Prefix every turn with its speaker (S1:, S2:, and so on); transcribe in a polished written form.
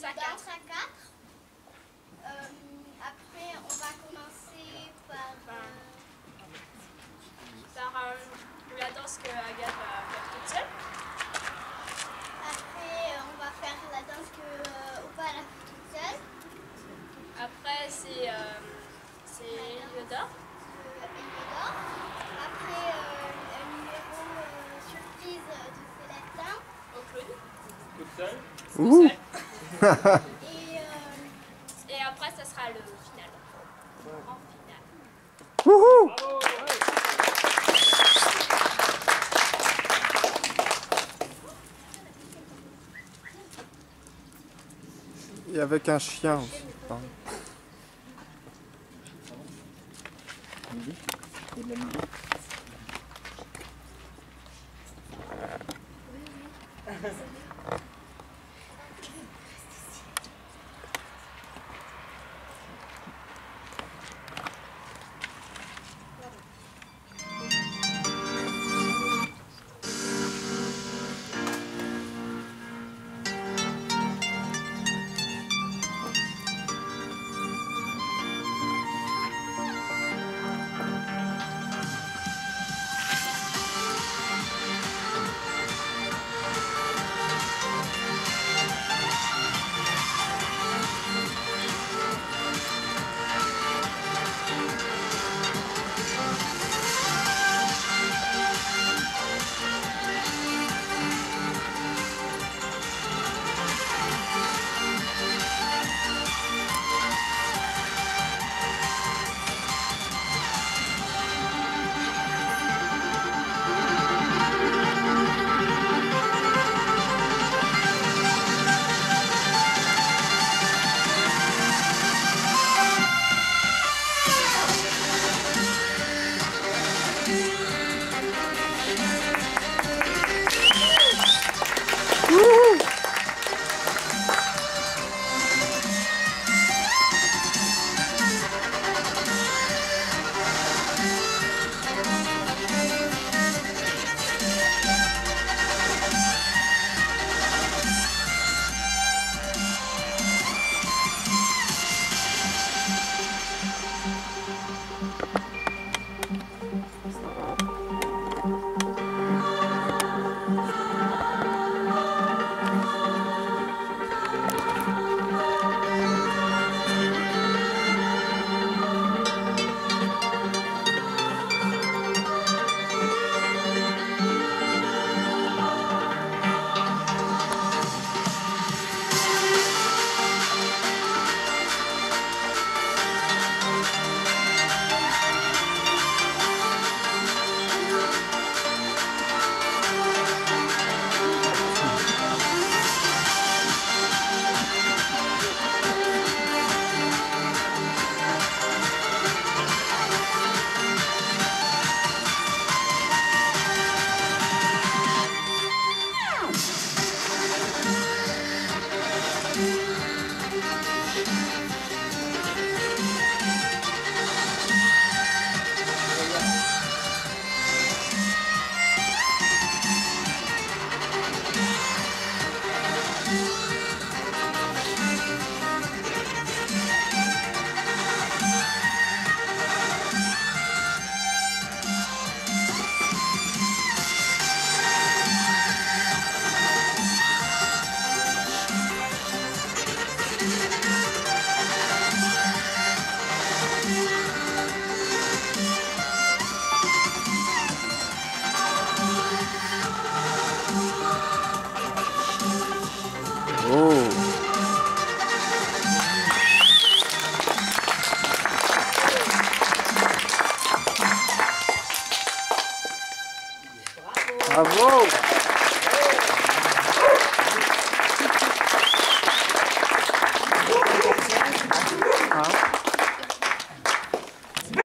S1: danse à 4. Après, on va commencer par
S2: la danse que Agathe va faire toute seule.
S1: Après, on va faire la danse que Opa a fait toute seule.
S2: Après, c'est Eliodor.
S1: Après, un numéro surprise de Célestin.
S2: Au clown.
S3: Toute seule.
S4: Ouh.
S2: Et après, ça sera le final. En finale.
S4: Wouhou.
S3: Bravo.
S4: Et avec un chien aussi. Pardon. Bravo!